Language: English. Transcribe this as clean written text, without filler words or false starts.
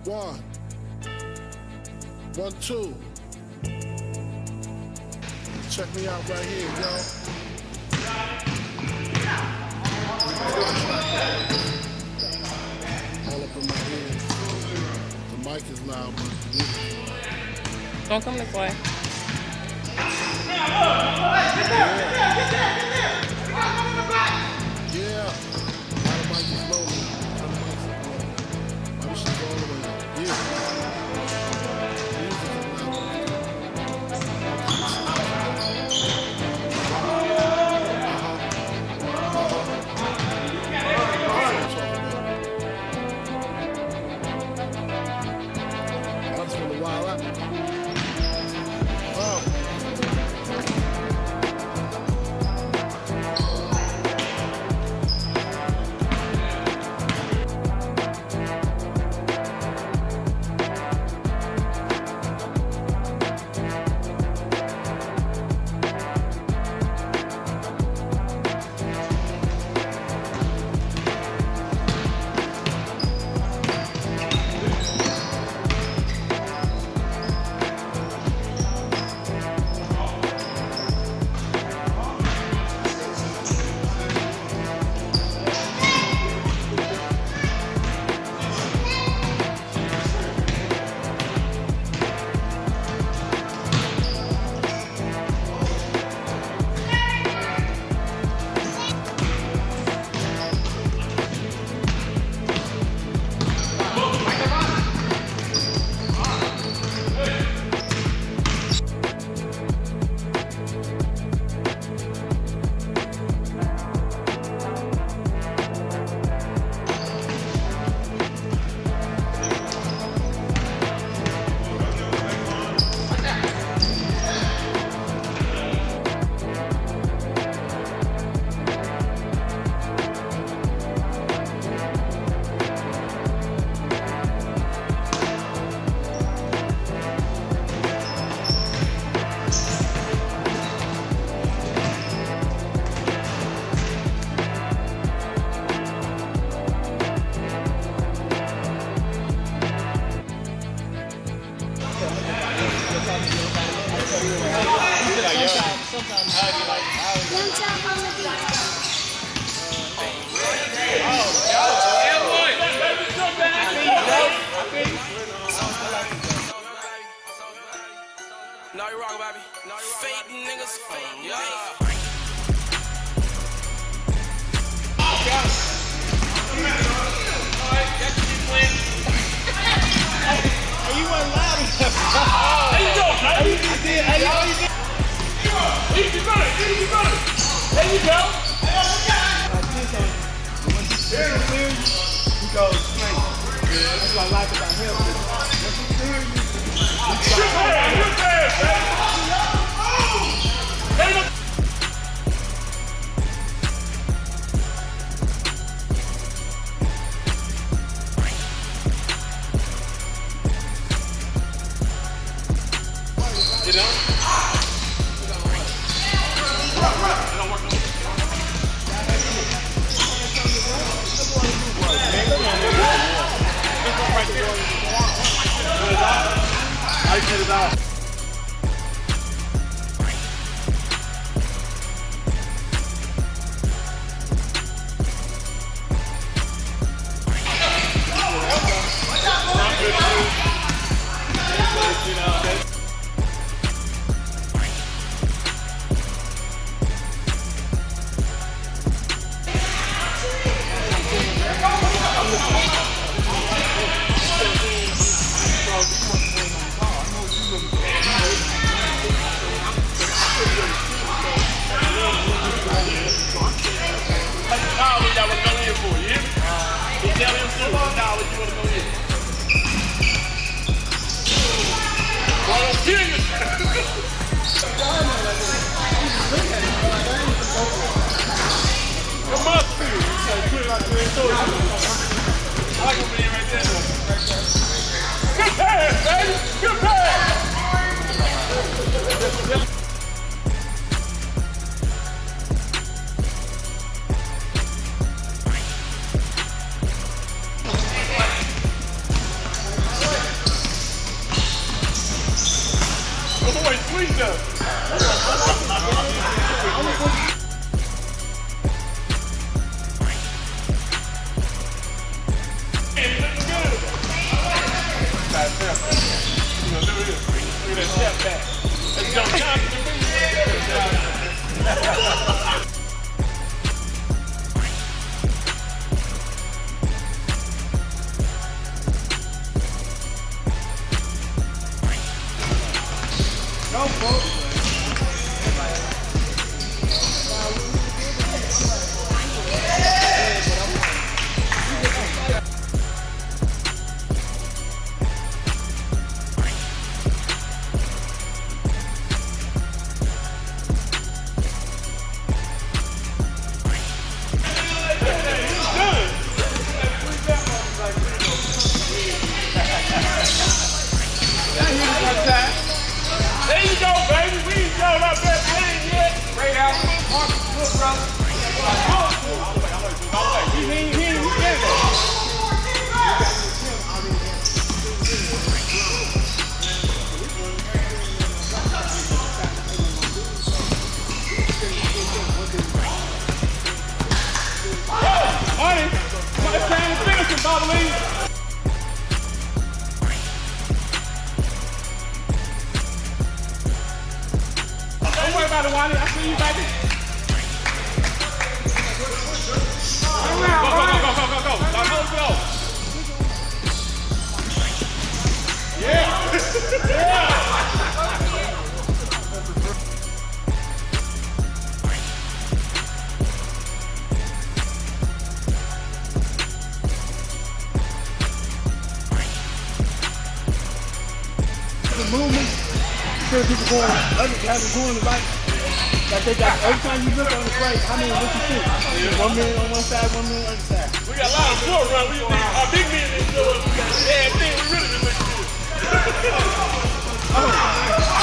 1, 1, 2. Check me out right here, yo. All up in my ear. The mic is loud, but the music is loud. Don't come this way. Yeah. The mic is low now. The mic is low. My shit's all the way up. Yeah. No, you wrong, baby. No, you wrong. Fading niggas, fading. Yeah. Hey, you weren't loud enough. There you go, man. Hey, you did. Hey, you did. Easy running, easy running. There you go. Like this, when he clears you, he goes straight. That's what I like about him. Once he clears you, you know? I get it out. Good pass, baby! Good pass! Reach up. Look at that step back. Let's jump down to the go, folks. There you go, baby. We ain't showed up that thing yet. Great out. Marcus, good brother. He ain't get it. Honey, it's time to finish it, Bobby. Don't worry about it, Wally. I see you, baby. Go. Yeah. Yeah. The movement, sure people going, other guys are going right. Like they got, every time you look on the plate, how many look you see? Yeah. 1 minute on one side, 1 minute on the other side. We got a lot of short run. Our big men didn't show us. Yeah, we really been looking good.